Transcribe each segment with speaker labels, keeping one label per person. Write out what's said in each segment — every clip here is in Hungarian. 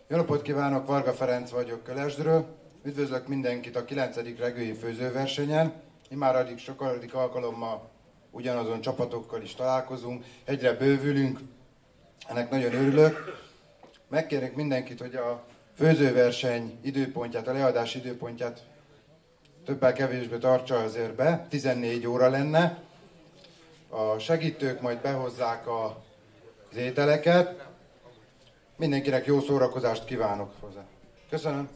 Speaker 1: Jó napot kívánok, Varga Ferenc vagyok Kölesdről. Üdvözlök mindenkit a 9. regői főzőversenyen. Imáradig sokadik alkalommal ugyanazon csapatokkal is találkozunk, egyre bővülünk, ennek nagyon örülök. Megkérnék mindenkit, hogy a főzőverseny időpontját, a leadás időpontját többel-kevésbé tartsa azért be, 14 óra lenne. A segítők majd behozzák az ételeket. Mindenkinek jó szórakozást kívánok hozzá. Köszönöm.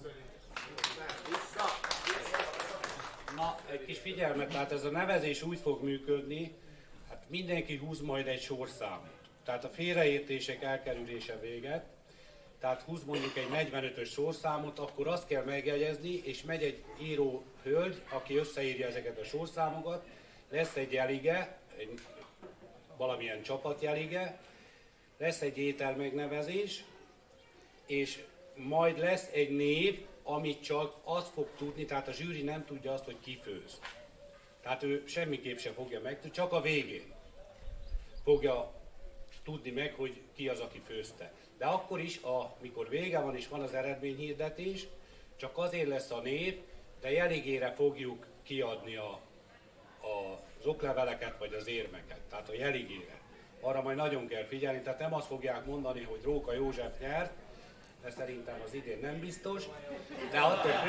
Speaker 2: Na, egy kis figyelmet, tehát ez a nevezés úgy fog működni, hát mindenki húz majd egy sorszámot. Tehát a félreértések elkerülése véget. Tehát húz mondjuk egy 45-ös sorszámot, akkor azt kell megjegyezni, és megy egy író hölgy, aki összeírja ezeket a sorszámokat, lesz egy jelige, valamilyen csapatjelige, lesz egy étel megnevezés, és majd lesz egy név, amit csak azt fog tudni, tehát a zsűri nem tudja azt, hogy ki főz. Tehát ő semmiképp sem fogja megtudni, csak a végén fogja tudni meg, hogy ki az, aki főzte. De akkor is, amikor vége van és van az eredményhirdetés, csak azért lesz a név, de jeligére fogjuk kiadni az okleveleket vagy az érmeket, tehát a jeligére. Arra majd nagyon kell figyelni, tehát nem azt fogják mondani, hogy Róka József nyert, de szerintem az idén nem biztos, de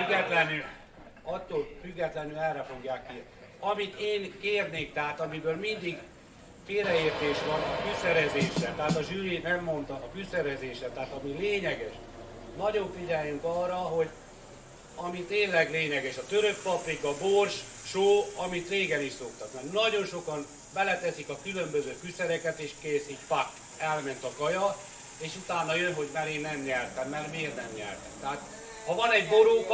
Speaker 2: attól függetlenül erre fogják ki. Amit én kérnék, tehát amiből mindig félreértés van a fűszerezésre, tehát a zsűri nem mondta a fűszerezésre, tehát ami lényeges, nagyon figyeljünk arra, hogy ami tényleg lényeges, a törött paprika, bors, só, amit régen is szoktak, mert nagyon sokan beleteszik a különböző fűszereket, és kész, így pak, elment a kaja, és utána jön, hogy mert én nem nyertem, mert miért nem nyertem. Tehát ha van egy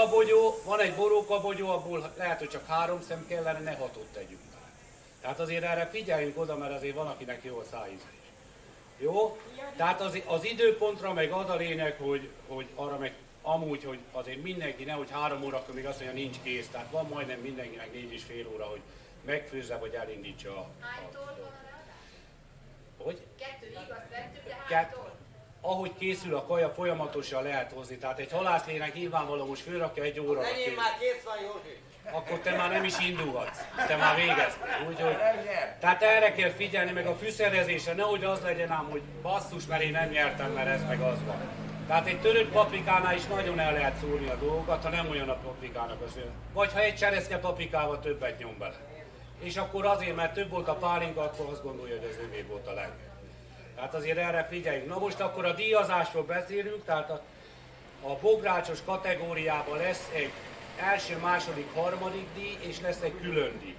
Speaker 2: borókabogyó, abból lehet, hogy csak 3 szem kellene, ne 6-ot tegyünk. Tehát azért erre figyeljünk oda, mert azért van, akinek jó a szájízlés. Jó? Tehát az időpontra meg az a lényeg, hogy arra meg amúgy, hogy azért mindenki, nehogy 3 órakor még azt mondja, nincs kész. Tehát van majdnem mindenkinek 4,5 óra, hogy megfőzze, vagy elindítsa a...
Speaker 3: Hánytól van a leadás?
Speaker 2: Hogy?
Speaker 3: 2-ig azt vettük, de hánytól?
Speaker 2: Ahogy készül a kaja, folyamatosan lehet hozni. Tehát egy halászlének nyilvánvalóan most fölrakja 1 óra.
Speaker 4: Enyém már kész van, Józsi.
Speaker 2: Akkor te már nem is indulhatsz. Te már végeztél. Úgyhogy, tehát erre kell figyelni, meg a fűszerezésre, nehogy az legyen ám, hogy basszus, mert én nem nyertem, mert ez meg az van. Tehát egy törött paprikánál is nagyon el lehet szúrni a dolgokat, ha nem olyan a paprikának az ön. Vagy ha egy cseresznye paprikával többet nyom bele. És akkor azért, mert több volt a pálinka, akkor azt gondolja, hogy az övé volt a legjobb. Tehát azért erre figyeljünk. Na most akkor a díjazásról beszélünk, tehát a bográcsos kategóriában lesz egy első, második, harmadik díj, és lesz egy külön díj.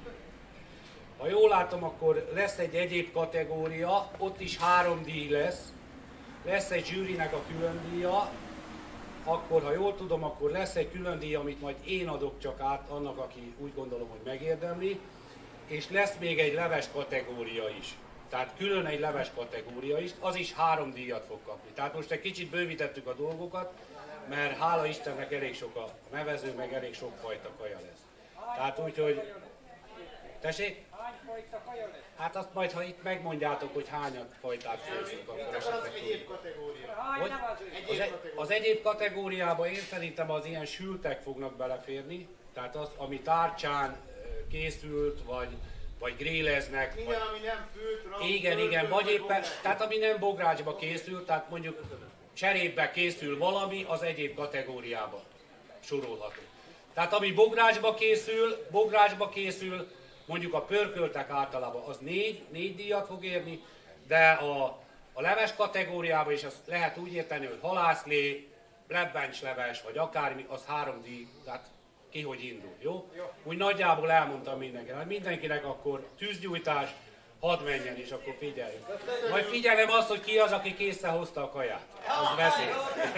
Speaker 2: Ha jól látom, akkor lesz egy egyéb kategória, ott is 3 díj lesz. Lesz egy zsűrinek a külön díja, akkor ha jól tudom, akkor lesz egy külön díj, amit majd én adok csak át annak, aki úgy gondolom, hogy megérdemli, és lesz még egy leves kategória is. Tehát külön egy leves kategória is, az is 3 díjat fog kapni. Tehát most egy kicsit bővítettük a dolgokat, mert hála Istennek elég sok a nevező, meg elég sok fajta kaja lesz. Tehát úgyhogy... Tessék?
Speaker 4: Hány fajta kaja lesz?
Speaker 2: Hát azt majd, ha itt megmondjátok, hogy hányat fajtát főzünk, akkor esetleg
Speaker 4: Egyéb kategória.
Speaker 2: hogy? Az egyéb kategóriában én szerintem az ilyen sültek fognak beleférni, tehát az, ami tárcsán készült, vagy grilleznek.
Speaker 4: Minden, ami nem fült,
Speaker 2: Igen, vagy éppen, tehát ami nem bográcsba készül, tehát mondjuk cserépbe készül valami, az egyéb kategóriába sorolható. Tehát ami bográcsba készül, mondjuk a pörköltek általában az 4 díjat fog érni, de a leves kategóriában is azt lehet úgy érteni, hogy halászlé, lebbencsleves, vagy akármi, az 3 díj, tehát ki hogy indul, jó? Úgy nagyjából elmondtam mindenkinek. Mindenkinek akkor tűzgyújtás, hadd menjen, és akkor figyeljünk. Majd figyelem azt, hogy ki az, aki készen hozta a kaját. Az veszély.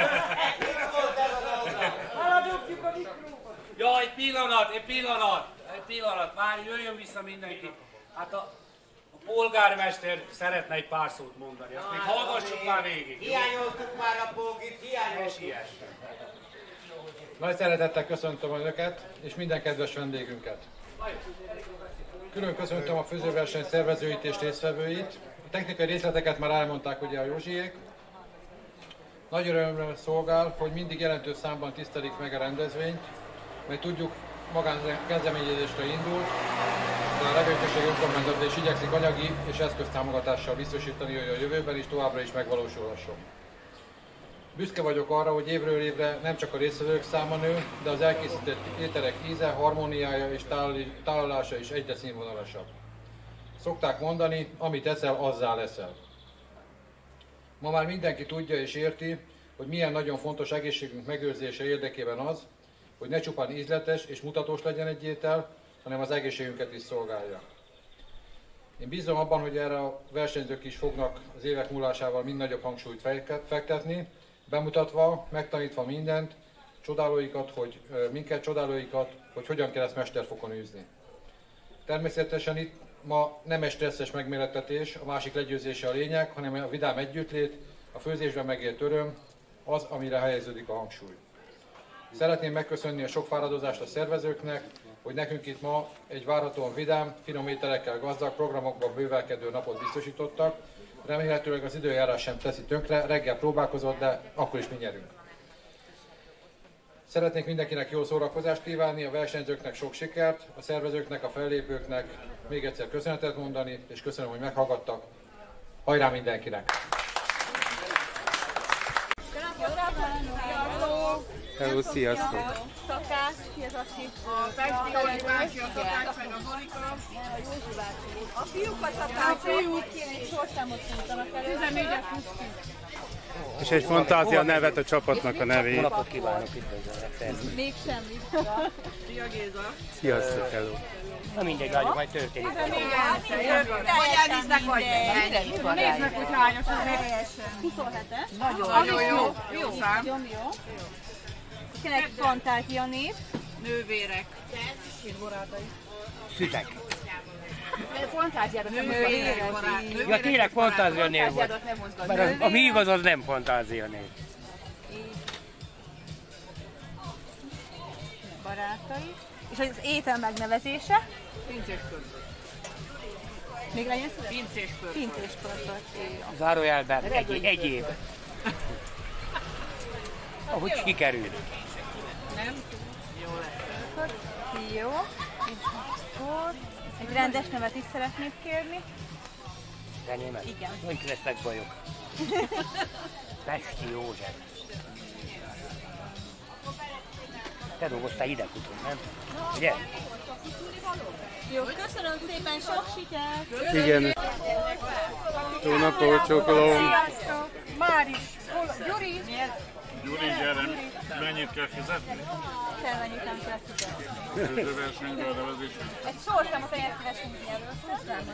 Speaker 4: Haladjuk a mikrófon.
Speaker 2: Ja, egy pillanat, várj, jöjjön vissza mindenki. Hát a polgármester szeretne egy pár szót mondani, azt még hallgassuk már végig.
Speaker 4: Hiányoltuk már a polgit, hiányoltuk.
Speaker 5: Nagy szeretettel köszöntöm Önöket és minden kedves vendégünket. Külön köszöntöm a főzőverseny szervezőit és résztvevőit. A technikai részleteket már elmondták ugye a Józsiék. Nagy örömre szolgál, hogy mindig jelentős számban tisztelik meg a rendezvényt, mert tudjuk, magánkezdeményezésre indult, de a Regőközség önkormányzat is igyekszik anyagi és eszköztámogatással biztosítani, hogy a jövőben is továbbra is megvalósulhasson. Büszke vagyok arra, hogy évről évre nem csak a résztvevők száma nő, de az elkészített ételek íze, harmóniája és tálalása is egyre színvonalasabb. Szokták mondani, amit eszel, azzá leszel. Ma már mindenki tudja és érti, hogy milyen nagyon fontos egészségünk megőrzése érdekében az, hogy ne csupán ízletes és mutatós legyen egy étel, hanem az egészségünket is szolgálja. Én bízom abban, hogy erre a versenyzők is fognak az évek múlásával mind nagyobb hangsúlyt fektetni, bemutatva, megtanítva mindent, minket csodálóikat, hogy hogyan kell ezt mesterfokon űzni. Természetesen itt ma nem egy stresszes megmérettetés, a másik legyőzése a lényeg, hanem a vidám együttlét, a főzésben megélt öröm, az, amire helyeződik a hangsúly. Szeretném megköszönni a sok fáradozást a szervezőknek, hogy nekünk itt ma egy várhatóan vidám, finom ételekkel gazdag, programokban bővelkedő napot biztosítottak. Remélhetőleg az időjárás sem teszi tönkre, reggel próbálkozott, de akkor is mi nyerünk. Szeretnék mindenkinek jó szórakozást kívánni, a versenyzőknek sok sikert, a szervezőknek, a fellépőknek még egyszer köszönetet mondani, és köszönöm, hogy meghallgattak. Hajrá mindenkinek!
Speaker 6: Hello, sziasztok!
Speaker 7: Szakás, ki az, aki
Speaker 4: A Pesti Józsi bácsi, a Szakás, meg a Zolika.
Speaker 7: a fiúk a szakások, egy sorszámot mondanak elő.
Speaker 4: 14-et
Speaker 6: És egy fantázia nevet a csapatnak a nevét.
Speaker 8: Napot kívánok, üdvözöllek!
Speaker 7: Még semmi.
Speaker 4: Szia Géza.
Speaker 6: Sziasztok, hello!
Speaker 8: Na mindegy, várjuk, majd történik.
Speaker 7: Vagy elvisznek, vagy nem.
Speaker 4: Nézd meg, hogy hányos az még.
Speaker 7: 27-es.
Speaker 4: Nagyon jó. Jó szám.
Speaker 7: Nagyon jó. Kinek fantázia név?
Speaker 4: Nővérek.
Speaker 8: Szüzek.
Speaker 7: Fantáziádat
Speaker 4: Nővérek barát.
Speaker 8: Ja, tényleg fantázia név volt.
Speaker 7: nem mozgat.
Speaker 8: Mert a mi igaz, az nem fantázia név.
Speaker 7: Barátai. És az étel megnevezése?
Speaker 4: Pincéskör.
Speaker 7: Még legyen szület?
Speaker 4: Pincéskör.
Speaker 7: Pincéskör.
Speaker 8: Zárójelben egyéb. Ahogy sikerül.
Speaker 4: Nem? Jó lesz.
Speaker 7: Jó. És akkor egy rendes nevet is szeretnék kérni.
Speaker 8: Enyémet?
Speaker 7: Igen.
Speaker 8: Hogy leszek bajok? Pesti József. Te dolgoztál idegutón, nem? Ugye?
Speaker 7: Jó, köszönöm szépen, sok sikert!
Speaker 6: Igen. Jó napot, csókolom!
Speaker 7: Sziasztok! Máris! Gyuri!
Speaker 9: Gyuri, gyere! Mennyit kell fizetni?
Speaker 7: Semmennyit nem kell fizetni.
Speaker 9: Főzőversenyre a nevezésre?
Speaker 7: Egy sorszámot olyan szívesen nyerő. Köszönöm.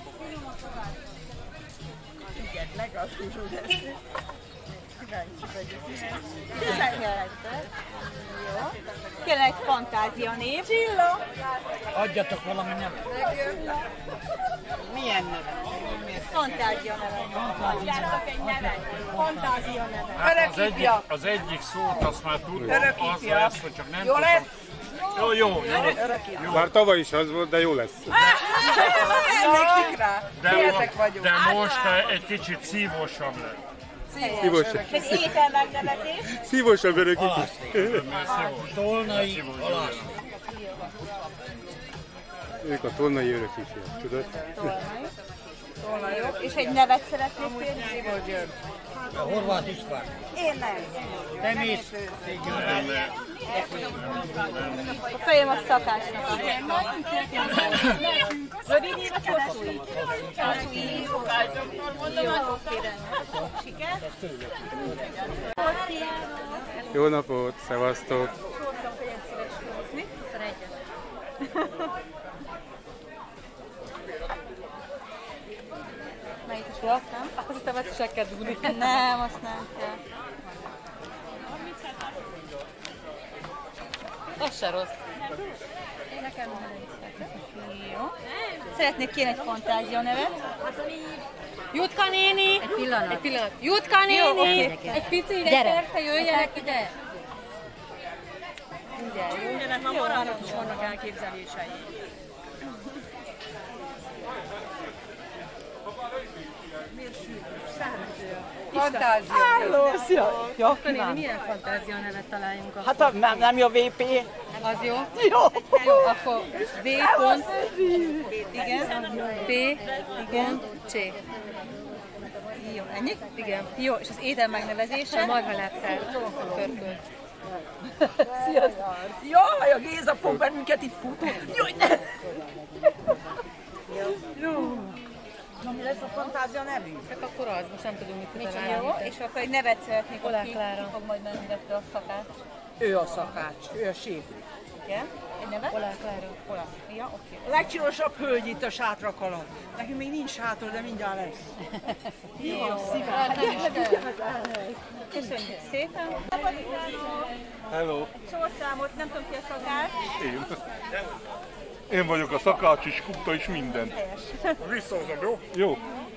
Speaker 7: Igen, legalábbis lesz. Kíváncsi vagyok. 17-es. Jó. Kérlek egy fantázia név. Csilla!
Speaker 8: Adjatok valami nevet.
Speaker 4: Milyen neve?
Speaker 7: Fantázia neve. Adjátok egy nevet. Fantázia neve.
Speaker 9: Hát az egyik szót azt már tudom, az lesz, hogy csak nem
Speaker 4: Jó lesz?
Speaker 9: Jó.
Speaker 6: Már tavaly is az volt, de jó lesz.
Speaker 4: Emlékszik rá?
Speaker 9: De most egy kicsit szívósabb lett.
Speaker 6: Szívosabb.
Speaker 7: Egy étel megnevezés.
Speaker 6: Szívosabb örökítés.
Speaker 8: Tolnai halász.
Speaker 6: Ők a tolnai örökítés, tudod?
Speaker 7: Jó. És egy nevet szeretnék kérni.
Speaker 8: A Horváth István.
Speaker 7: Én nem.
Speaker 8: Nem mész.
Speaker 7: A fejem a Szakásnak. Igen. Rövid év vagy hosszú év? Hosszú év. Jó, oké, rendben. Sikert.
Speaker 6: Jó napot, szevasztok!
Speaker 7: Melyik is volt, nem? Akkor azt a se kell dugni. Nem, azt nem kell. Az se rossz. Nekem jó. Szeretnék kérni egy fantázia nevet.
Speaker 10: Jutka néni! Egy pillanat. Jutka néni! Egy pici férfe, jöjjenek ide!
Speaker 4: Jöjjenek, ma maradnak is vannak elképzelései. Fantázia.
Speaker 11: Halló, szia! Jó,
Speaker 10: Néni,
Speaker 11: kívánok.
Speaker 10: milyen fantázia nevet találjunk akkor?
Speaker 11: Hát nem jó VP.
Speaker 10: Az jó?
Speaker 11: Jó.
Speaker 10: Jó, akkor V pont,
Speaker 7: Igen.
Speaker 10: P,
Speaker 7: Igen.
Speaker 10: C.
Speaker 7: Jó, ennyi?
Speaker 10: Igen.
Speaker 7: Jó, és az étel megnevezése?
Speaker 10: A marhalábszár. Pörkölt.
Speaker 11: Sziasztok! Jaj, a Géza fog bennünket itt futni. Jaj, ne! Jó. Na, mi lesz a fantázia nevű?
Speaker 10: Csak akkor az, most nem tudunk mit
Speaker 7: Jó,
Speaker 10: találni.
Speaker 7: és akkor egy nevet szeretnék,
Speaker 10: Olá
Speaker 7: aki
Speaker 10: Klára.
Speaker 7: fog majd bennünket a szakács.
Speaker 11: Ő a szakács, ő a séf.
Speaker 7: Igen? Egy nevet?
Speaker 10: Olá Klára.
Speaker 7: Olá. Ja, oké.
Speaker 11: A legcsilosabb hölgy itt a sátrak alatt. Neki még nincs sátor, de mindjárt lesz. Jó, szívem.
Speaker 7: Köszönjük szépen.
Speaker 12: Hello,
Speaker 7: Sorszámot, nem tudom ki a szakács.
Speaker 12: én. Én vagyok a szakács is, kukta is, minden.
Speaker 7: Helyes.
Speaker 12: Visszahozom, jó? Jó.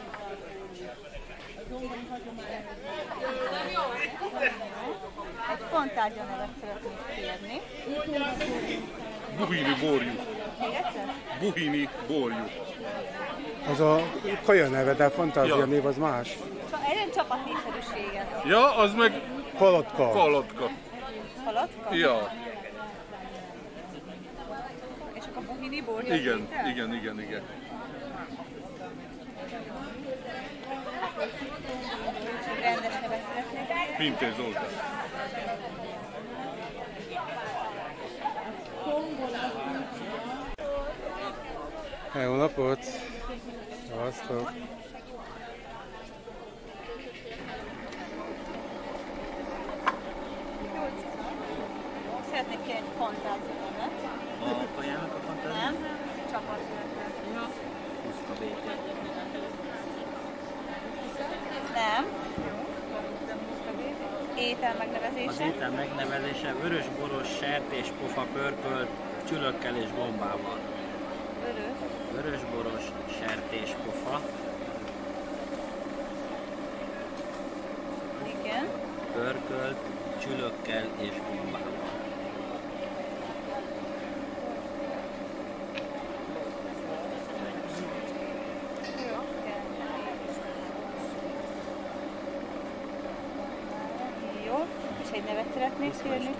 Speaker 7: Egy fantázia nevet szeretnék kérni.
Speaker 12: Buhini borjú.
Speaker 7: Még egyszer?
Speaker 12: Buhini borjú.
Speaker 6: Az a kaja neve, de a fantázia
Speaker 12: Ja.
Speaker 6: név az más.
Speaker 7: Egy csapat népszerűséget.
Speaker 12: Ja, az meg
Speaker 6: Palotka.
Speaker 12: Palotka.
Speaker 7: Palotka?
Speaker 12: Ja,
Speaker 7: És akkor a Buhini borja?
Speaker 12: igen, igen, igen, igen.
Speaker 7: Rendes nevet szeretnék.
Speaker 12: Pintér Zoltán.
Speaker 6: Jó napot! Szevasztok!
Speaker 7: Szeretnék kérni egy fantázia nevet.
Speaker 8: A kajának a fantázia?
Speaker 7: Nem? Csapat nevet.
Speaker 8: Puszka BT.
Speaker 7: Nem. Étel megnevezése.
Speaker 8: Az étel megnevezése vörös boros, sertés, pofa, pörkölt, csülökkel és gombával.
Speaker 7: Vörös.
Speaker 8: Vörös boros, sertés, pofa,
Speaker 7: Igen.
Speaker 8: pörkölt, csülökkel és gombával.
Speaker 7: Jó. És egy nevet szeretnék kérni.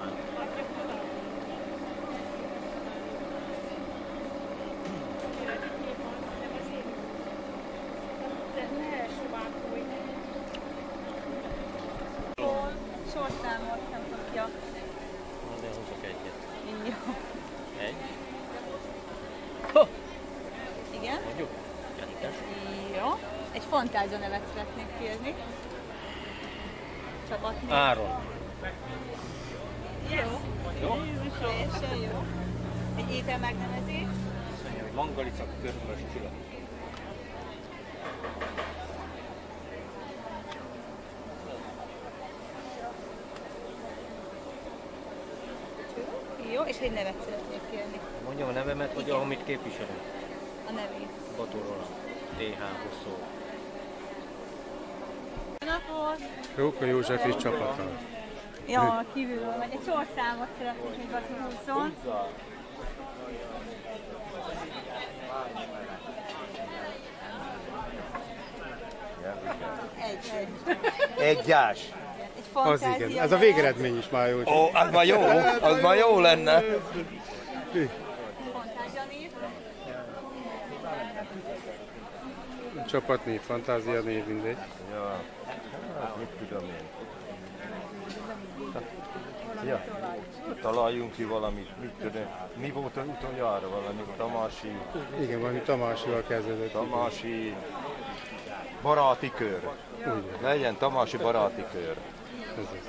Speaker 7: Sorszámot nem tudja.
Speaker 8: Na, de hozok egyet.
Speaker 7: Jó.
Speaker 8: Egy.
Speaker 7: Igen.
Speaker 8: Mondjuk? Kettes.
Speaker 7: Jó. Egy fantázia nevet szeretnék kérni. Csapatnév.
Speaker 8: Áron.
Speaker 7: Jó.
Speaker 8: Jó?
Speaker 7: Teljesen jó. Egy étel megnevezés.
Speaker 8: Azt mondja, hogy mangalica, körmös, csülök.
Speaker 7: Jó, és egy nevet szeretnék kérni.
Speaker 8: Mondjam a nevemet, vagy amit képviselek?
Speaker 7: A nevét.
Speaker 8: Botó Roland. TH Hosszó.
Speaker 7: Napot!
Speaker 6: Róka József és csapata.
Speaker 7: Ja, kívülről megy. Egy sorszámot szeretnék még valaki húzzon. Egy.
Speaker 13: Egyás.
Speaker 7: Egy
Speaker 6: Az
Speaker 7: fantázia
Speaker 6: igen. Ez a
Speaker 7: nevet.
Speaker 6: végeredmény is már jó.
Speaker 13: Ó, az már jó, az már jó lenne.
Speaker 7: Fantázia név.
Speaker 6: Csapatnév, fantázia név, mindegy.
Speaker 13: Ja, hát mit tudom én. Ja, találjunk ki valamit, mit tudom. Mi volt az utoljára valami? Tamási...
Speaker 6: Igen, valami Tamásival kezdődött.
Speaker 13: Tamási... Baráti kör.
Speaker 6: Úgy.
Speaker 13: Legyen Tamási baráti kör.
Speaker 6: Ez az.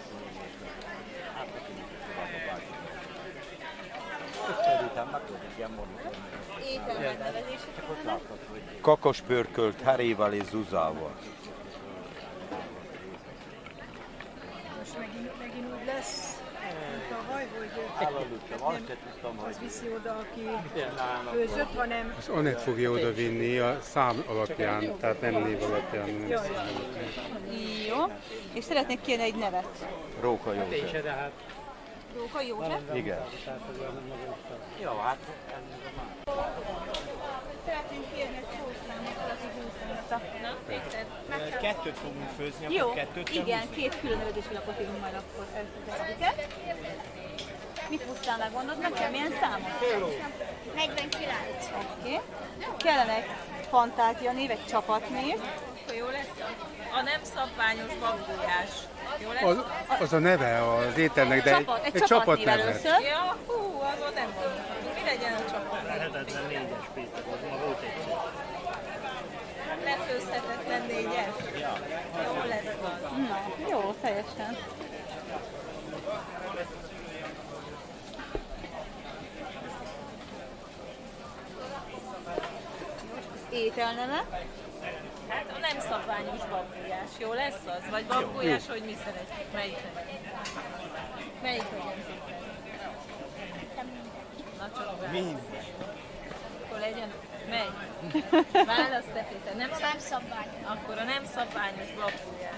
Speaker 7: Étel megnevezése.
Speaker 13: Kakos pörkölt Herével és Zuzával.
Speaker 14: Most megint úgy lesz, mint tavaly, hogy nem az viszi oda, aki főzött, hanem...
Speaker 6: Az Anett fogja oda vinni a szám alapján, tehát nem név alapján. Nem
Speaker 14: Jaj.
Speaker 6: szám alapján.
Speaker 7: Jó. És szeretnék kérni egy nevet.
Speaker 13: Róka József.
Speaker 7: Róka József?
Speaker 13: Igen.
Speaker 8: Jó, hát
Speaker 7: Szeretnénk kérni egy sószámot, valaki 20 Na, Péter.
Speaker 8: Kettőt fogunk főzni,
Speaker 7: jó,
Speaker 8: akkor kettőt
Speaker 7: igen, két külön nevezési lapot írunk majd akkor elsőzetiket. Mit hoztál meg, mondod nekem? Milyen számot?
Speaker 3: 49.
Speaker 7: Oké. Kellene egy fantázianév, egy csapatnév.
Speaker 4: Jó lesz a nem szabványos babgulyás. Jó lesz?
Speaker 6: Az a neve az ételnek, de egy csapatneve.
Speaker 4: Ja, hú, azon nem mondhatunk. Mi legyen a csapat?
Speaker 8: Lehetetlen 4-es, Péter, az ma volt egyszer.
Speaker 4: Lefőzhetetlen 4-es?
Speaker 8: Ja.
Speaker 4: Jó lesz az.
Speaker 7: Na, jó, teljesen. Ételneve?
Speaker 4: Hát a nem szabványos babgulyás. Jó lesz az? Vagy babgulyás, hogy mi szeretjük? Melyik legyen? Melyik legyen? Na csak válasz.
Speaker 8: Minden.
Speaker 4: Akkor legyen? Mely? Válasz te, Péter. Nem szabványos. Akkor a nem szabványos babgulyás.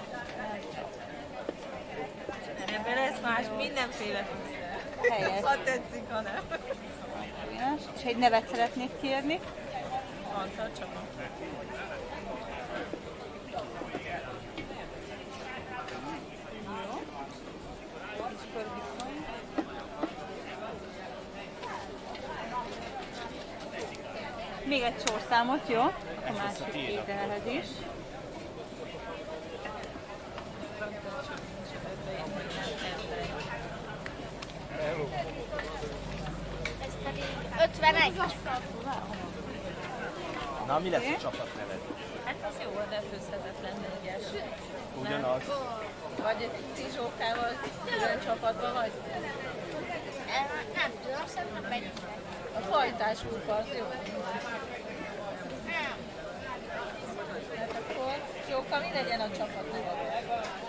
Speaker 4: Ebben lesz más mindenféle fűszer.
Speaker 7: Helyes.
Speaker 4: Ha tetszik, ha nem.
Speaker 7: És egy nevet szeretnék kérni.
Speaker 4: Antal Csaba.
Speaker 7: Még egy sorszámot, jó? A másik ételhez is.
Speaker 3: Ez pedig 51.
Speaker 8: Na, mi lesz a csapat neved?
Speaker 4: Hát az jó, a lefőzhetetlen 4-es.
Speaker 8: Ugyanaz.
Speaker 4: Vagy egy Tizsókával külön csapatban vagy?
Speaker 3: Nem tudom, szerintem megyünk.
Speaker 4: A fajtás kupa az jó. Hát akkor Zsóka, mi legyen a csapat neve?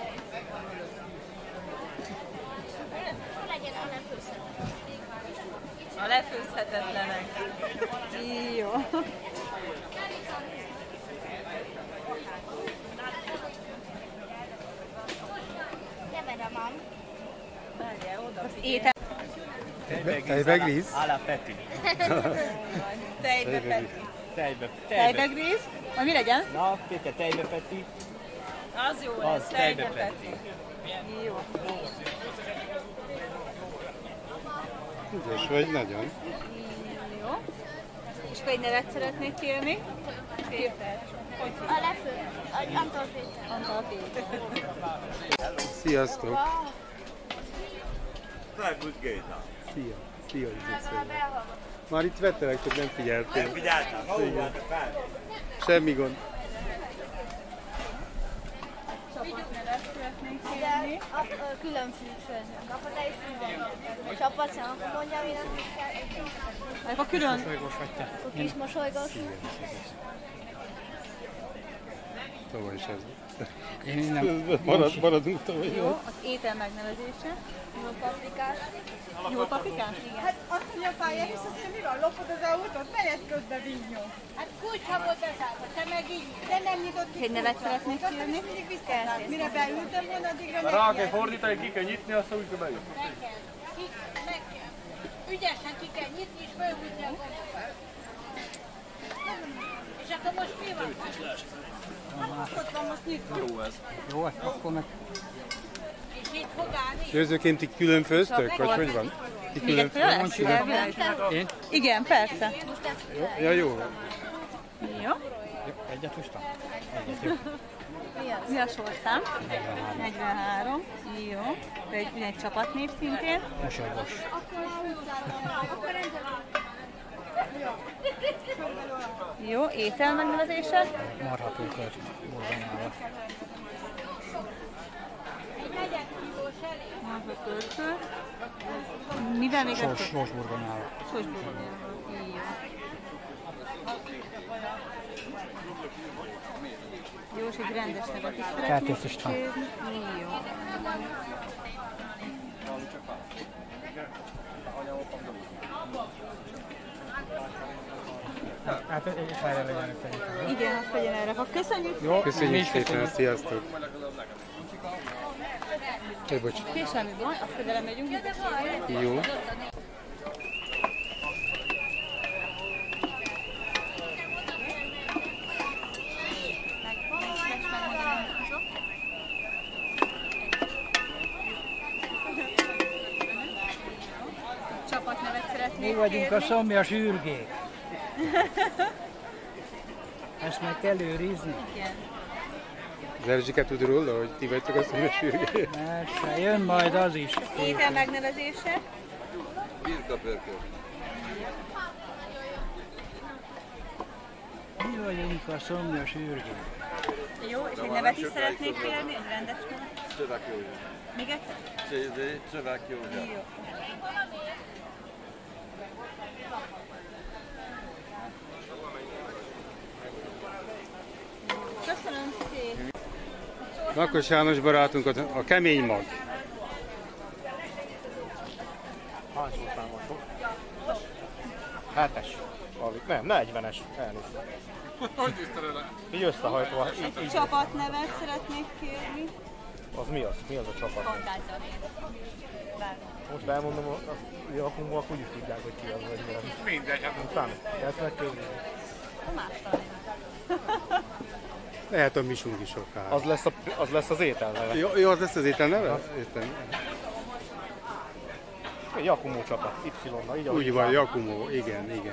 Speaker 3: Legyen a lefőzhetetlen.
Speaker 4: A lefőzhetetlenek.
Speaker 7: Jó.
Speaker 3: Keverem am.
Speaker 4: Várjál, oda
Speaker 7: Étel.
Speaker 6: Tejbegríz?
Speaker 8: Ala Peti.
Speaker 4: Tejbe Peti.
Speaker 7: Tejbegríz. Vagy mi legyen?
Speaker 8: Na, Péter, Tejbe Peti.
Speaker 4: Az jó lesz,
Speaker 8: Az
Speaker 4: Tejbe
Speaker 8: Tejbe
Speaker 4: Peti.
Speaker 7: Jó.
Speaker 6: Ügyes vagy nagyon.
Speaker 7: Jó. És akkor egy nevet szeretnék kérni.
Speaker 4: Péter.
Speaker 3: A lefő. Antal Péter.
Speaker 7: Antal Péter.
Speaker 6: Sziasztok!
Speaker 13: Szervusz Géza!
Speaker 6: Szia! Szia, már itt vettelek, csak nem figyeltél.
Speaker 13: Nem figyeltem, ma úgy voltak fel.
Speaker 6: Semmi gond.
Speaker 7: Csapatnevet szeretnék kérni.
Speaker 3: Külön fűsőzünk. Akkor te is fűzünk. Csapat sem, akkor mondja, mi nem kell.
Speaker 7: Akkor külön.
Speaker 8: Mosolygós vagy te.
Speaker 3: Akkor kis mosolygós.
Speaker 6: Tavaly is ez.
Speaker 5: Én nem.
Speaker 6: Maradunk tavaly.
Speaker 7: Jó, az étel megnevezése.
Speaker 3: Jó paprikás.
Speaker 7: Jó paprikás? Igen.
Speaker 14: Hát azt mondja a pályán, és azt mondja, mi van, lopod az autót, menet közben vinyó.
Speaker 3: Hát kulcsa volt bezárva, te meg így.
Speaker 14: De nem nyitott ki.
Speaker 7: Egy nevet szeretnék
Speaker 14: Aztán
Speaker 7: kérni.
Speaker 14: is mindig visszaszállt. Mire beültem volna, addigra
Speaker 12: Ha rá kell fordítani, ki kell nyitni, aztán úgy kell bejön.
Speaker 3: Meg kell. Meg kell. Ügyesen ki kell nyitni, és fölhúzni a gombot. És akkor most mi van?
Speaker 14: ott van most nyitva.
Speaker 5: Jó ez. Jó, akkor meg...
Speaker 3: És itt fog állni?
Speaker 6: Főzőként ti külön főztök, vagy hogy van? Ti
Speaker 7: Még egy lesz?
Speaker 5: Én?
Speaker 7: Igen, persze.
Speaker 6: Ja, jó.
Speaker 7: Jó.
Speaker 5: Egyet húztam? Egyet, jó.
Speaker 7: Mi a sorszám? 43. Jó. Egy csapatnév szintén.
Speaker 5: Mosolygós.
Speaker 7: Jó, étel megnevezése.
Speaker 5: Marhatókör. Borzonálva.
Speaker 7: Marhatókör. Mivel még egy?
Speaker 5: Sósburgonálva.
Speaker 7: Sósburgonálva. Jó. Jó, és egy rendes nevet is szeretnék.
Speaker 5: Kertész István.
Speaker 7: Jó.
Speaker 5: Hát és erre legyen szerintem.
Speaker 7: Igen, azt legyen erre. Ha köszönjük.
Speaker 6: Jó, köszönjük szépen, sziasztok! Bocs.
Speaker 7: Semmi baj, azt oda megyünk.
Speaker 6: Jó.
Speaker 11: vagyunk a szomjas ürgék. Ezt meg kell őrizni.
Speaker 4: Igen.
Speaker 6: Az Erzsike tud róla, hogy ti vagytok a szomjas ürgék?
Speaker 11: Persze, jön majd az is.
Speaker 7: Étel megnevezése.
Speaker 13: Birkapörköl.
Speaker 11: Mi vagyunk a szomjas ürgék.
Speaker 7: Jó, és egy nevet is szeretnék kérni, egy rendes nevet.
Speaker 13: Szöveg József.
Speaker 7: Még egyszer?
Speaker 13: Szöveg József.
Speaker 7: Jó. Köszönöm szépen.
Speaker 6: Lakos János barátunk a kemény mag.
Speaker 15: Hány szószámosok? 7-es. Nem, 40-es. Elnéztem.
Speaker 9: Hogy tiszteled le?
Speaker 15: Így összehajtva.
Speaker 7: Egy csapatnevet szeretnék kérni.
Speaker 15: Az mi az? Mi az a csapat?
Speaker 7: Fantázia.
Speaker 15: Most elmondom, a jakunkban úgy is tudják, hogy ki az, vagy mi az.
Speaker 9: Mindegy, hát
Speaker 15: Utána, ezt megkérdezni.
Speaker 6: Lehet a misunk is akár.
Speaker 15: Az lesz az ételneve.
Speaker 6: Jó, az lesz az ételneve? Értem.
Speaker 15: Jakumó csapat, Y-nal.
Speaker 6: Úgy van, Jakumó, igen.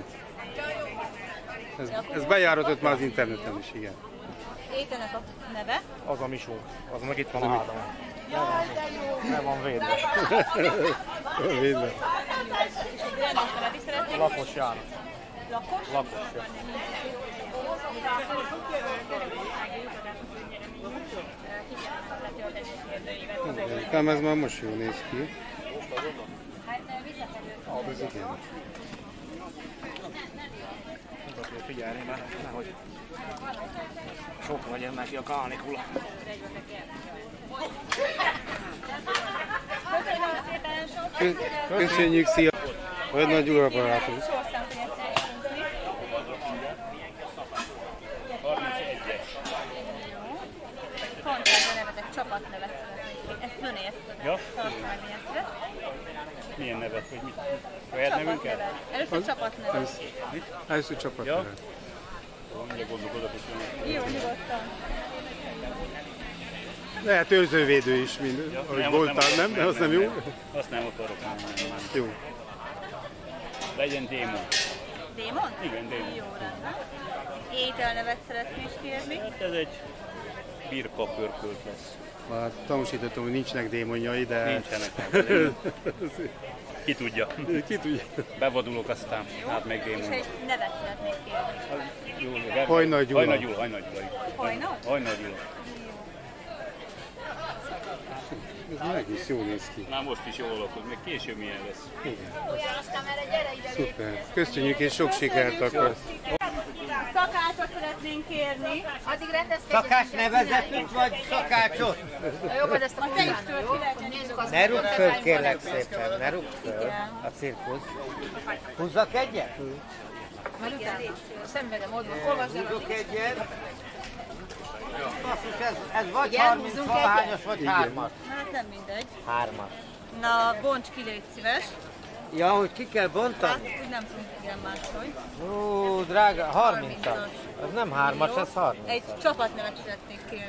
Speaker 6: Ez bejáratott már az interneten is, igen.
Speaker 7: Ételnek a neve.
Speaker 15: Az a misunk. Az meg itt van a hádon.
Speaker 7: Jaj, de jó!
Speaker 15: Nem van védve.
Speaker 6: Védve.
Speaker 7: És egy rendes nevet is szeretnék.
Speaker 15: Lakos János.
Speaker 7: Lakos?
Speaker 15: Lakos, ja.
Speaker 6: Igen, ez már most jól néz ki. Ez igen.
Speaker 15: Figyelni, mert nehogy sok legyen neki a kánikula.
Speaker 6: Köszönjük, szia! Olyan nagy Gyula barátunk.
Speaker 7: Fantázia nevet, egy csapatnevet szeretnék. Ezt önért.
Speaker 8: Ja.
Speaker 7: Tartalmányért.
Speaker 8: Milyen nevet, hogy mit? Saját nevünket?
Speaker 7: Először csapatnevet.
Speaker 6: Először csapatnevet.
Speaker 8: Mindjárt gondolkodok, hogy
Speaker 7: Jó, nyugodtan.
Speaker 6: Lehet őrzővédő is, mint ahogy voltál, nem? De az nem jó?
Speaker 8: Azt nem akarok, nem.
Speaker 6: Jó.
Speaker 8: Legyen démon.
Speaker 7: Démon?
Speaker 8: Igen, démon.
Speaker 7: Jó, rendben. Ételnevet szeretnék kérni.
Speaker 8: Hát ez egy birkapörkölt lesz.
Speaker 6: Hát tanúsítottam, hogy nincsenek démonjai, de...
Speaker 8: Nincsenek. Ki tudja.
Speaker 6: Ki tudja.
Speaker 8: Bevadulok aztán, hát meg
Speaker 7: És
Speaker 8: démon.
Speaker 7: egy nevet szeretnék kérni.
Speaker 6: Hajnal Gyula.
Speaker 8: Hajnal Gyula.
Speaker 7: Hajnal?
Speaker 8: Hajnal Gyula.
Speaker 6: Ez meg is jól néz ki.
Speaker 8: Már most is jól alakul, még később milyen lesz.
Speaker 6: Igen. Szuper. Köszönjük és sok sikert akkor.
Speaker 7: Szakácsot szeretnénk kérni. Addig rendezkedjük.
Speaker 16: Szakács nevezetünk vagy szakácsot?
Speaker 7: Jobb, hogy ezt most te is tört.
Speaker 16: Ne rúgd föl, kérlek szépen, ne rúgd föl a cirkusz. Húzzak egyet?
Speaker 10: Majd utána szenvedem, olvasd el.
Speaker 16: Húzzok egyet. Basszus, ez vagy 30 valahányos, vagy 3-as.
Speaker 7: Hát nem mindegy.
Speaker 16: 3-as.
Speaker 7: Na, bonts ki, légy szíves.
Speaker 16: Ja, hogy ki kell bontani?
Speaker 7: Hát, úgy nem tudunk igen máshogy.
Speaker 16: Ó, drága, 30-as. Ez nem 3-as, ez 30.
Speaker 7: Egy csapatnevet szeretnék kérni.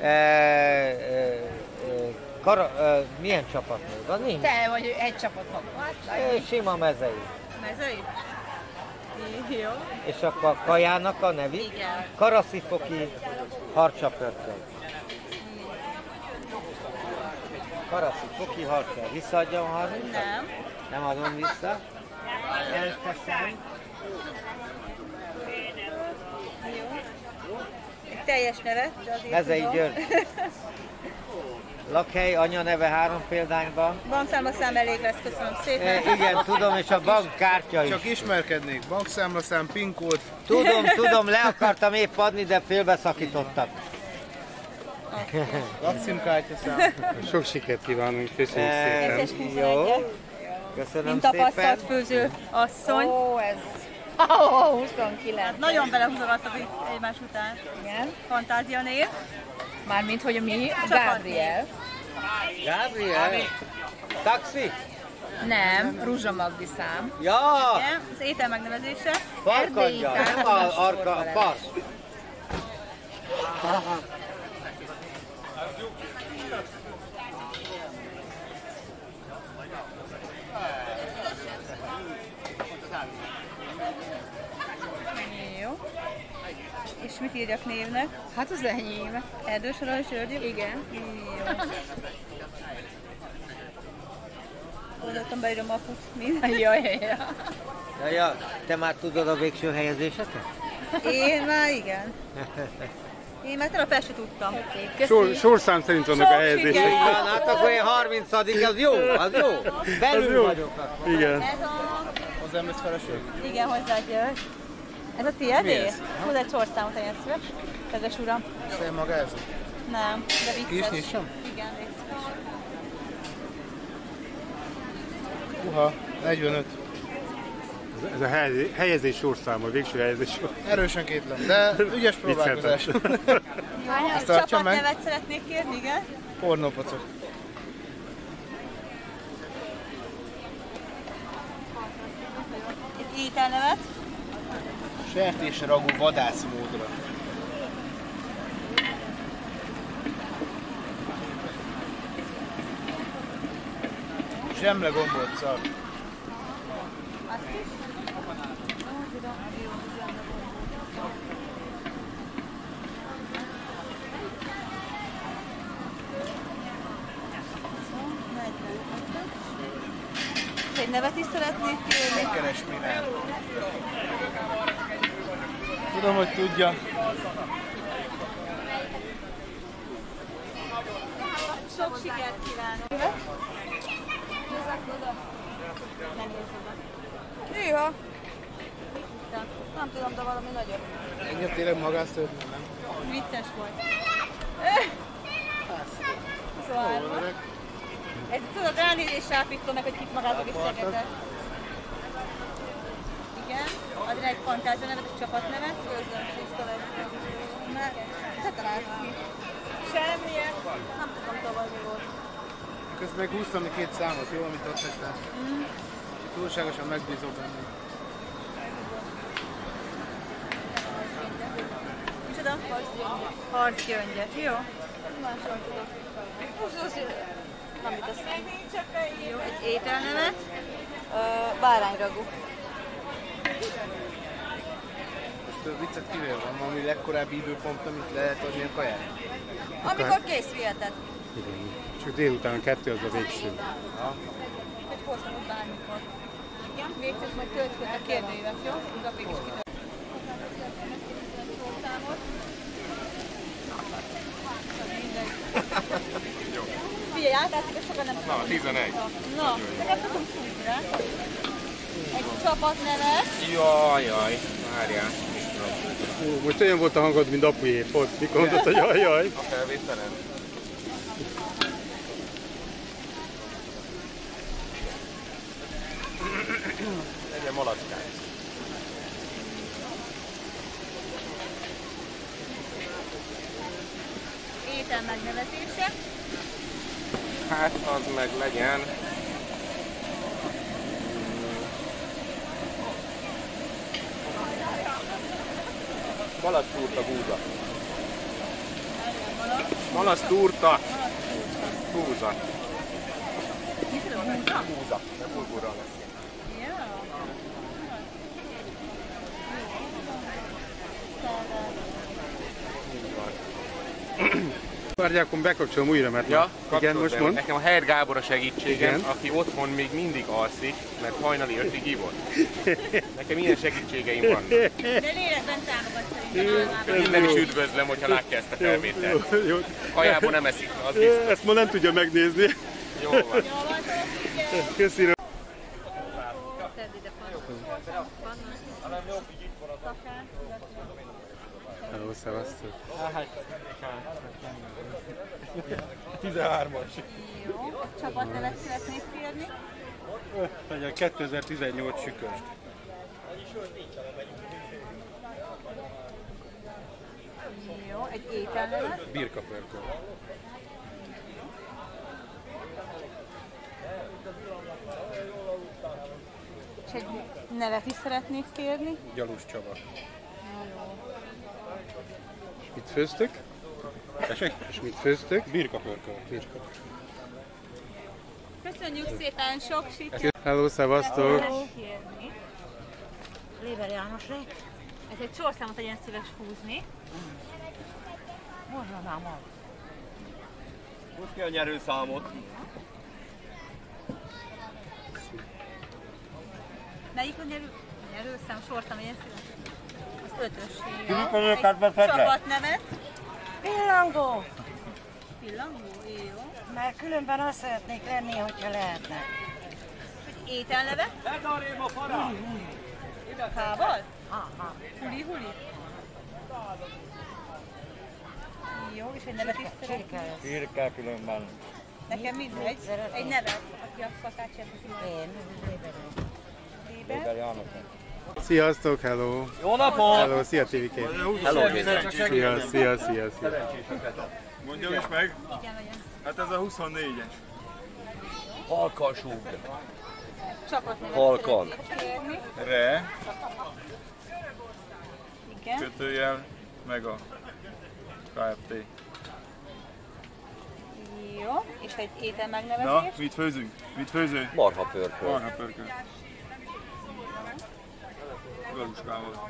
Speaker 16: Milyen csapatnév? Van nincs?
Speaker 10: Te vagy egy csapatban.
Speaker 16: Sima mezei.
Speaker 7: Mezei? Jó.
Speaker 16: És akkor a kajának a nevi?
Speaker 7: Igen.
Speaker 16: Karaszifoki harcsapörköly. Karaszifoki harcsapörköly. Visszaadjam 30?
Speaker 7: Nem.
Speaker 16: Nem adom vissza. Elteszem.
Speaker 7: Jó. Egy teljes nevet, de azért
Speaker 16: Mezei
Speaker 7: tudom.
Speaker 16: György. Lakhely, anya neve 3 példányban.
Speaker 7: Bankszámlaszám elég lesz, köszönöm szépen.
Speaker 16: Igen, tudom, és a bankkártya is.
Speaker 17: Csak ismerkednék, bankszámlaszám, PIN kód.
Speaker 16: Tudom, le akartam épp adni, de félbeszakítottak.
Speaker 17: Lakcímkártyaszám.
Speaker 6: Sok sikert kívánunk, köszönjük szépen.
Speaker 16: Jó. Köszönöm
Speaker 7: Mint
Speaker 16: szépen.
Speaker 7: tapasztalt főző asszony.
Speaker 10: Ó, ez... 29.
Speaker 7: Hát nagyon belehúzogattak egymás után.
Speaker 10: Igen.
Speaker 7: Fantázia név.
Speaker 10: Mármint, hogy mi? Gabriel.
Speaker 16: Gabriel? Taxi?
Speaker 10: Nem, Ruzsa Magdi szám.
Speaker 16: Ja!
Speaker 7: Igen, az étel megnevezése.
Speaker 16: Farkadja, nem a farsz.
Speaker 7: mit írjak névnek?
Speaker 10: Hát az enyém.
Speaker 7: Erdős Arany György?
Speaker 10: Igen.
Speaker 7: Jó. Gondoltam, beírom aput, mi?
Speaker 10: Jaj.
Speaker 16: Ja, te már tudod a végső helyezéseket?
Speaker 7: Én már igen. Én már tegnap se tudtam.
Speaker 6: Sorszám szerint vannak a helyezések.
Speaker 16: Hát akkor én 30. az jó, az jó. Belül
Speaker 6: jó.
Speaker 16: vagyok akkor.
Speaker 6: Igen.
Speaker 7: Ez a...
Speaker 17: Hozzám lesz feleség?
Speaker 7: Igen, hozzád. Ez a tiédé? Hozzá egy sorszámot, legyen szíves. Kedves uram.
Speaker 17: Szél maga ez?
Speaker 7: Nem, de vicces.
Speaker 17: Ki is nyissam?
Speaker 7: Igen, vicces.
Speaker 17: Uha, 45.
Speaker 6: Ez a helyezés sorszáma, a végső helyezés sorszáma.
Speaker 17: Erősen kétlem, de ügyes próbálkozás.
Speaker 7: Ezt csapatnevet szeretnék kérni, igen?
Speaker 17: Pornópocok.
Speaker 7: Egy ételnevet?
Speaker 17: Sertésragú vadászmódra. Zsemle gombolt szar.
Speaker 7: Azt is? Egy nevet is szeretnék kérni?
Speaker 17: Sikeres Mirán. Tudom, hogy tudja.
Speaker 7: Sok sikert kívánok! Nem nézd. Nem tudom, de valami nagyobb.
Speaker 17: Engem tényleg magász történni, nem?
Speaker 7: Vicces volt. Szóval, ez tudod, ránézés sápítom meg, hogy kit magátok is szegetek. Igen, adj rá egy fantázia nevet, egy csapatnevet. Közöm, te találsz ki. Semmilyen. Nem tudom tovább, mi volt.
Speaker 17: Közben meg húztam két számot, jó, amit ott tettem. Túlságosan megbízok benne.
Speaker 7: Micsoda? Harcgyöngye. Jó. Máshol tudok. Amit azt jó, egy ételnevet. Bárányragú.
Speaker 17: Most viccet kivéve van valami legkorábbi időpont, amit lehet adni a kaját?
Speaker 7: Amikor kész viheted.
Speaker 6: Igen. Csak délután 2 az a végső.
Speaker 7: Hogy hozhatod bármikor. Igen, végtük majd töltjük a kérdőívet, jó? Zapig is kitöltjük. Figyelj, átálltuk, és sokan nem tudom.
Speaker 12: Na, 11.
Speaker 7: Na, nekem tudom szújni rá. Egy csapatnevet.
Speaker 12: Jaj, várjál.
Speaker 6: Most olyan volt a hangod, mint apujé, pont, mikor mondott, hogy jaj.
Speaker 12: A felvételen. Legyen malacskát.
Speaker 7: Étel megnevezése.
Speaker 12: Hát az meg legyen. Malacstúrta búza. Malacstúrta búza. Búza, de bulgurral lesz.
Speaker 6: Várjákon bekapcsolom újra, mert
Speaker 12: ja,
Speaker 6: igen, most mond.
Speaker 12: Nekem a Heder Gábor a segítségem,
Speaker 6: igen.
Speaker 12: Aki otthon még mindig alszik, mert hajnali 5-ig ivott. Nekem ilyen segítségeim vannak.
Speaker 7: De lélekben támogat szerintem.
Speaker 12: Innen is üdvözlöm, hogyha látja ezt a felvételt. Kajából nem eszik, az biztos.
Speaker 6: Ezt ma nem tudja megnézni.
Speaker 12: Jó van.
Speaker 6: Köszönöm. Hello, szevasztok.
Speaker 12: 13-as.
Speaker 7: Jó, csapatnevet szeretnék kérni.
Speaker 6: Legyen 2018 süköst.
Speaker 7: Jó, egy ételnevet.
Speaker 6: Birkapörköl.
Speaker 7: És egy nevet is szeretnék kérni.
Speaker 6: Gyalus Csaba. És mit főztök? És mit főztök? Birkapörköl.
Speaker 7: Köszönjük szépen, sok sikert!
Speaker 6: Hello, szevasztok!
Speaker 7: Léber János lett. Ez egy sorszámot legyen szíves húzni.
Speaker 11: Mozzanám az.
Speaker 13: Húzd ki a nyerőszámot.
Speaker 7: Melyik a nyerőszám, sorszám legyen szíves? Az 5-ös.
Speaker 16: Egy
Speaker 7: csapatnevet.
Speaker 14: Pillangó!
Speaker 7: Pillangó? Jó.
Speaker 14: Mert különben azt szeretnék lenni, hogyha lehetne.
Speaker 7: Ételneve? Hával? Huli-huli? Jó, és egy nevet is szeretnél?
Speaker 13: Csirke különben.
Speaker 7: Nekem mindegy. Egy nevet, aki a szakácsért az
Speaker 14: Én,
Speaker 7: Léber.
Speaker 6: Sziasztok, hello!
Speaker 13: Jó napot!
Speaker 6: Hello, szia TV-ként!
Speaker 13: Hello,
Speaker 6: Szia!
Speaker 9: Mondjam is meg?
Speaker 7: Igen, legyen.
Speaker 9: Hát ez a 24-es.
Speaker 13: Halkan súg.
Speaker 7: Csapatnevet
Speaker 13: Halkan.
Speaker 7: szeretnék kérni.
Speaker 9: Re,
Speaker 7: Igen.
Speaker 9: kötőjel, meg a KFT.
Speaker 7: Jó, és egy étel
Speaker 9: Na,
Speaker 7: megnevezés.
Speaker 9: mit főzünk? Mit főzünk?
Speaker 13: Marha pörköl.
Speaker 9: Marha pörköl. Galuskával.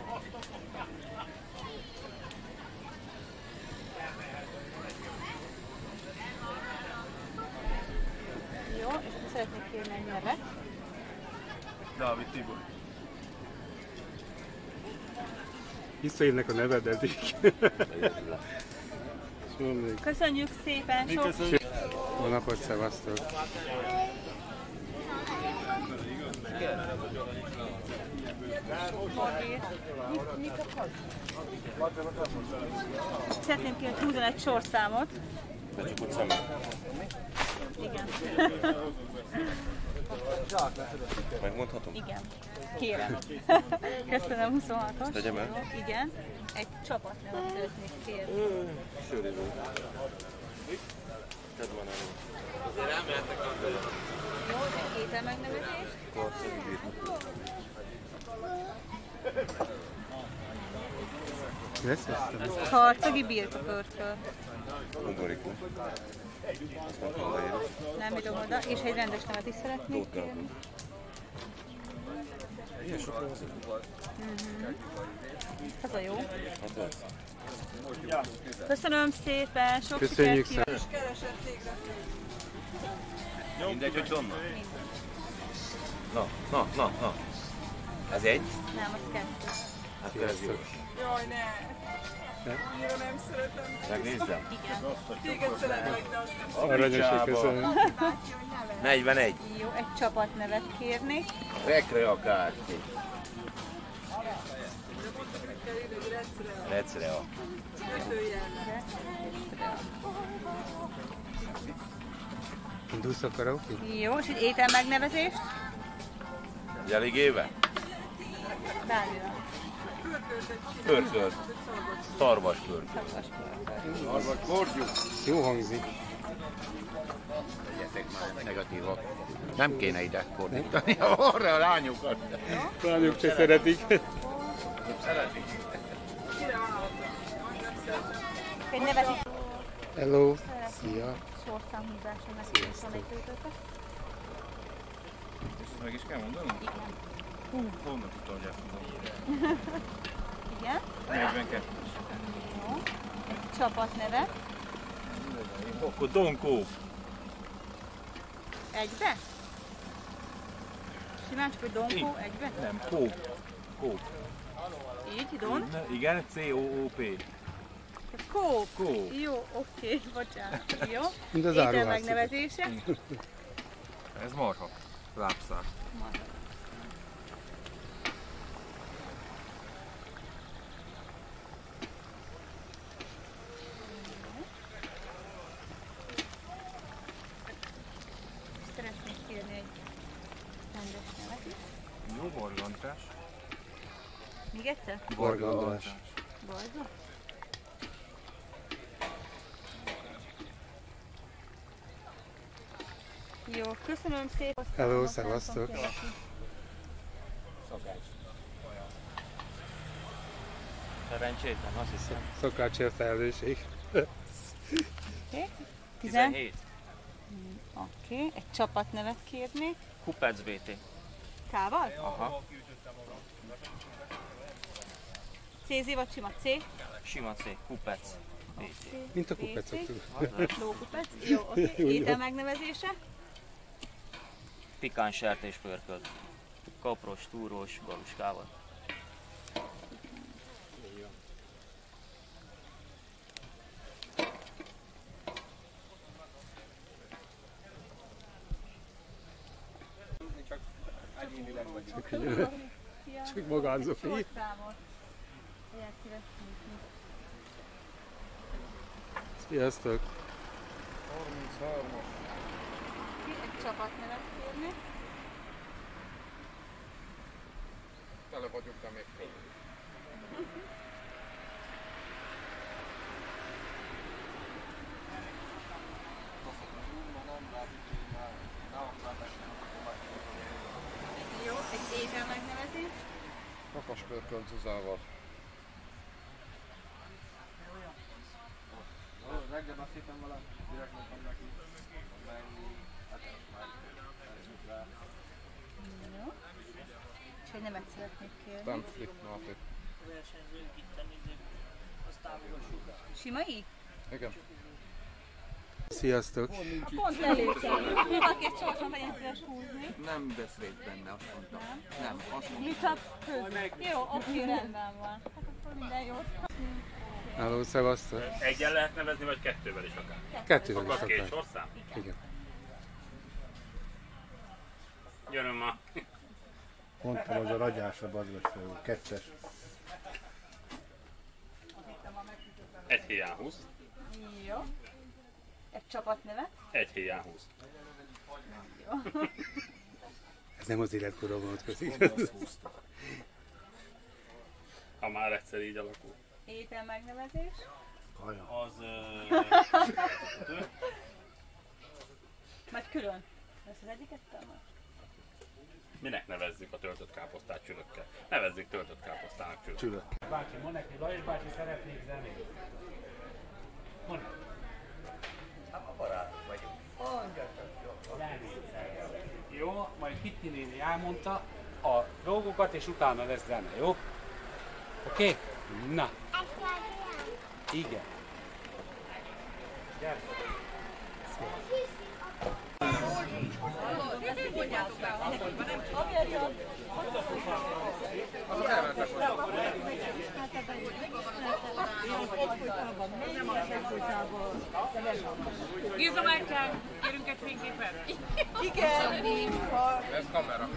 Speaker 7: Jó, és akkor szeretnék kérni egy nevet.
Speaker 9: Dávid Tibor.
Speaker 6: Visszaírnek a nevededik.
Speaker 7: Köszönjük szépen, sok
Speaker 6: Jó napot, szevasztok!
Speaker 7: Szeretném kérni 21 sorszámot. Igen.
Speaker 13: Megmondhatom?
Speaker 7: Igen. Kérem. Köszönöm, 26-os.
Speaker 13: Tegyem el?
Speaker 7: Igen. Egy csapatnevet szeretnék kérni.
Speaker 13: Sörívő. Tedd van elő. Azért elmehetek a felé.
Speaker 7: Jó, egy étel megnevezés.
Speaker 13: Karcagi birtok.
Speaker 7: Karcagi birkapörköl.
Speaker 13: Ugorik le. Azt nem tudom leírni.
Speaker 7: Nem írom oda. És egy rendes nevet is szeretnék kérni.
Speaker 13: Ilyen sok az.
Speaker 7: Ez a jó.
Speaker 13: Hát az.
Speaker 7: Köszönöm szépen, sok
Speaker 6: Köszönjük
Speaker 7: sikert
Speaker 6: szépen.
Speaker 13: Mindegy, hogy honnan? Na. Ez egy?
Speaker 7: Nem, az kettő.
Speaker 13: Hát ez jó.
Speaker 11: Jaj, ne! Annyira nem szeretem.
Speaker 13: Megnézzem?
Speaker 7: Igen.
Speaker 11: Téged szeretlek, de azt nem
Speaker 6: Aranyoség, köszönöm.
Speaker 13: 41.
Speaker 7: Jó, egy csapatnevet kérnék.
Speaker 13: Rekreakárti. Recrea.
Speaker 6: Indulsz a karaoke?
Speaker 7: Jó, és egy étel megnevezést.
Speaker 13: Jeligéve?
Speaker 7: Bármira.
Speaker 13: Pörkölt. Szarvas pörkölt.
Speaker 6: Szarvas borgyú. Jó hangzik.
Speaker 16: Legyetek már negatívak. Nem kéne ide fordítani arra a lányokat.
Speaker 6: Lányok se szeretik.
Speaker 16: Szeretik.
Speaker 7: Egy nevet is.
Speaker 6: Hello. Szia.
Speaker 7: Sorszámhúzása megkérdés van egy tőtöket.
Speaker 9: Meg is kell mondanom?
Speaker 7: Igen.
Speaker 9: Honnan tudtam, hogy ezt mondom?
Speaker 7: Igen.
Speaker 9: 42.
Speaker 7: Jó. Egy csapatneve.
Speaker 9: Akkor Donkó.
Speaker 7: Egybe? Simán csak, hogy Donkó egybe?
Speaker 9: Nem, Kóp. Kóp.
Speaker 7: Így, Don?
Speaker 9: Igen, C-O-O-P.
Speaker 7: Kóp.
Speaker 9: Kóp.
Speaker 7: Jó, oké, bocsánat. Jó.
Speaker 6: Mind az
Speaker 7: Étel
Speaker 6: áruház.
Speaker 7: megnevezése.
Speaker 9: Ez marha. Lábszár.
Speaker 7: Szeretnék kérni egy rendes nevet is.
Speaker 9: Jó, Borgantás.
Speaker 7: Még egyszer?
Speaker 6: Borgandás.
Speaker 7: Barga? Jó, köszönöm szépen.
Speaker 6: Hello, szevasztok.
Speaker 8: Szerencsétlen, azt hiszem.
Speaker 6: Szakácsért felelősség.
Speaker 7: Oké.
Speaker 8: 17.
Speaker 7: Oké, egy csapatnevet kérnék.
Speaker 8: Kupec BT.
Speaker 7: Kával?
Speaker 8: Aha.
Speaker 7: CZ vagy sima C?
Speaker 8: Sima C, kupec.
Speaker 6: Mint a kupecok.
Speaker 7: Lókupec. Jó, oké. Étel megnevezése?
Speaker 8: Pikáns sertés pörkölt. Kapros, túrós, galuskával.
Speaker 17: Csak egyénileg vagy.
Speaker 6: Csak magánzok. Sziasztok!
Speaker 17: 33-as.
Speaker 7: Egy csapatnevet kérni.
Speaker 5: Tele vagyok, de még fél.
Speaker 7: Jó, egy étel megnevezés.
Speaker 5: Kakaspörkölt Zuzával.
Speaker 17: Reggel beszéltem vele, direkt mondtam neki,
Speaker 7: Jó. És egy nemet szeretnék kérni.
Speaker 5: Pamphlet Máté.
Speaker 7: Sima I?
Speaker 5: Igen.
Speaker 6: Sziasztok!
Speaker 7: Pont lelőttem. Valaki egy sorson legyen szíves húzni.
Speaker 17: Nem vesz részt benne, azt mondtam. Nem, azt mondtam.
Speaker 7: Mi csak köz. Jó, oké, rendben van. Hát akkor minden jót.
Speaker 6: Háló, szevasztok!
Speaker 2: Egyen lehet nevezni, vagy kettővel is akár?
Speaker 6: Kettővel is
Speaker 2: Akkor két
Speaker 6: akár.
Speaker 2: sorszám?
Speaker 6: Igen.
Speaker 2: Gyerünk ma!
Speaker 18: Mondtam, az a ragyásra bazgasfejű, kettes.
Speaker 2: Egy héján 20.
Speaker 7: Jó. Egy csapatnevet.
Speaker 2: Egy héján 20.
Speaker 7: Jó.
Speaker 6: Ez nem az életkorra vonatkozik.
Speaker 2: Ha már egyszer így alakul.
Speaker 7: Étel megnevezés.
Speaker 2: Az...
Speaker 7: Majd külön. Lesz az egyiket talán?
Speaker 2: Minek nevezzük a töltött káposztát csülökkel? Nevezzük töltött káposztának csülök.
Speaker 6: Csülök.
Speaker 2: Bácsi, mondd neki, Lajos bácsi szeretnék zenét. Mondd.
Speaker 16: Hát a barátok vagyunk.
Speaker 2: Jó, majd Kitti néni elmondta a dolgokat, és utána lesz zene, jó? Oké? Na. Igen. Gyere.
Speaker 4: Géza Márkán, kérünk egy fényképet?
Speaker 7: Igen.
Speaker 5: Ez kamera.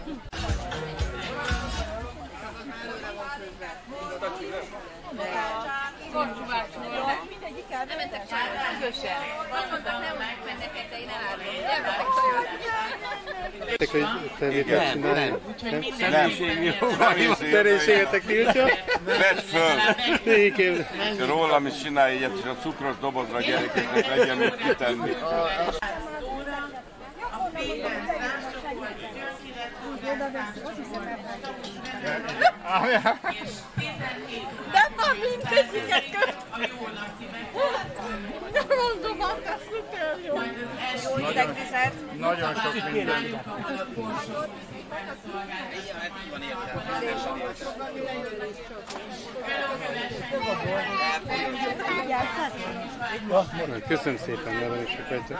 Speaker 4: Korcsú bácsi.
Speaker 7: Mindegyik el.
Speaker 4: Nem mentek családra. Közösen. Azt mondtam, nem megmennek, de én elárulom. Gyertek családra.
Speaker 6: Te, hogy felvételt csinálni?
Speaker 13: Nem.
Speaker 6: Szerénységetek tiltja?
Speaker 13: Vedd föl!
Speaker 6: Én
Speaker 13: Rólam is csinálj ilyet, és a cukros dobozra a gyerekeknek legyen mit kitenni.
Speaker 7: De van mindegyiket köt! Nem mondom, akkor szuper jó! Jó idegvizet!
Speaker 17: Nagyon sok minden.
Speaker 6: Köszönöm szépen, nagyon is sokat.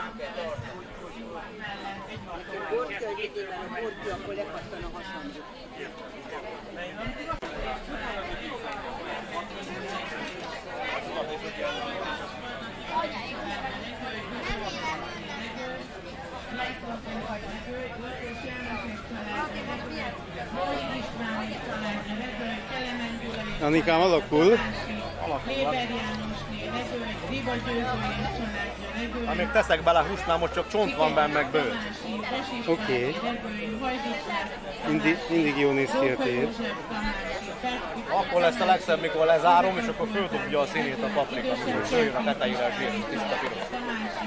Speaker 6: Anikám, alakul?
Speaker 15: Ha még teszek bele húsznál, most csak csont van benne, meg bőr.
Speaker 6: Oké. Mindig jól néz ki a tér.
Speaker 15: Akkor lesz a legszebb, mikor lezárom, és akkor földobja a színét a paprika. Följön a tetejére a zsír, tiszta piros.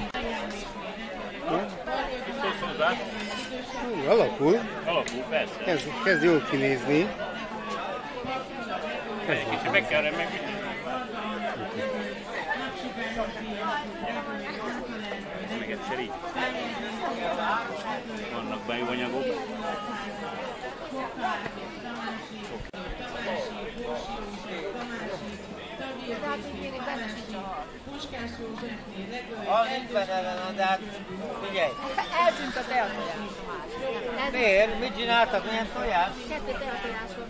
Speaker 6: Alakul.
Speaker 2: Alakul, persze.
Speaker 6: Kezd jól kinézni.
Speaker 2: Egy kicsit meg kell remegni.
Speaker 8: Kecseri. Vannak bejúanyagok.
Speaker 16: Nincs benne, de hát figyelj!
Speaker 14: Eltűnt a teatojás.
Speaker 16: Miért? Mit csináltak? Milyen tojás?
Speaker 3: 2 teatojás volt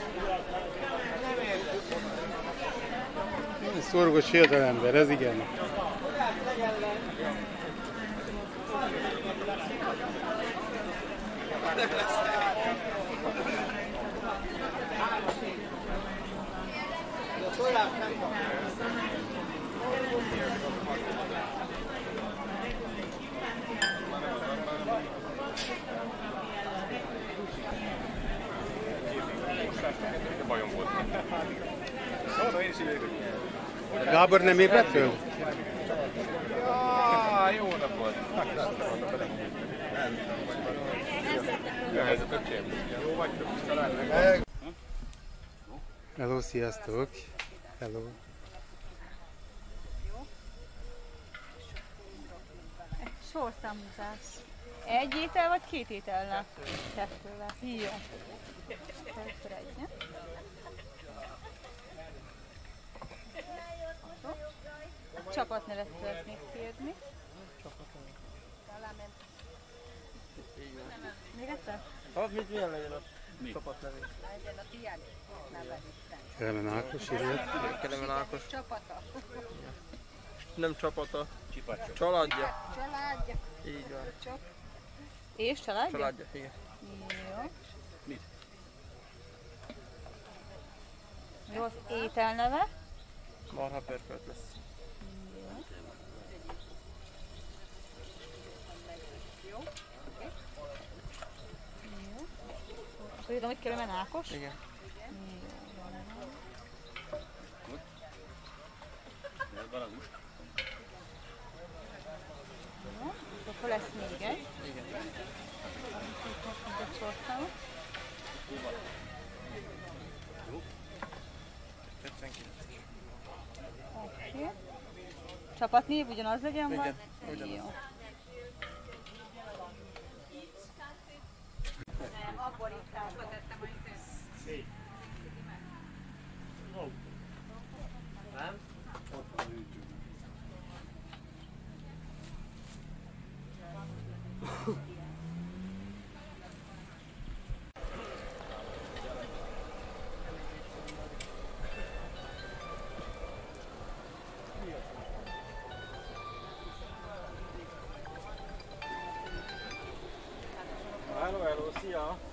Speaker 3: meg.
Speaker 6: Szorgos fiatalember, ez igen.
Speaker 12: Bajom volt.
Speaker 6: Gábor nem ébredt föl?
Speaker 12: Jó napot! Jó vagytok, talán.
Speaker 6: Hello, sziasztok! Hello!
Speaker 7: Sorszámozás. Egy étel vagy 2 étel? 2-vel. Jó. Először egy, ne? Csapatnevet szeretnék kérni. Még egyszer?
Speaker 15: Hát milyen legyen a csapatnevé?
Speaker 14: Legyen a tiád neve.
Speaker 6: Kelemen Ákos, írját.
Speaker 15: Kelemen Ákos.
Speaker 14: Csapata.
Speaker 15: Nem csapata.
Speaker 8: Csipacsok.
Speaker 15: Családja.
Speaker 14: Családja.
Speaker 15: Így van.
Speaker 14: Csak.
Speaker 7: És családja?
Speaker 15: Családja, igen.
Speaker 7: Jó.
Speaker 8: Mit?
Speaker 7: Jó, az ételneve?
Speaker 15: Marha pörkölt lesz.
Speaker 7: Jó. Akkor írtam, hogy Kelemen Ákos?
Speaker 15: Igen.
Speaker 7: Jó. Akkor lesz még egy.
Speaker 15: Igen.
Speaker 7: Egy sorszámot. Oké. Csapatnév ugyanaz legyen, vagy?
Speaker 15: Igen, ugyanaz.
Speaker 7: Jó.
Speaker 8: Nem?
Speaker 15: Hello, hello, szia!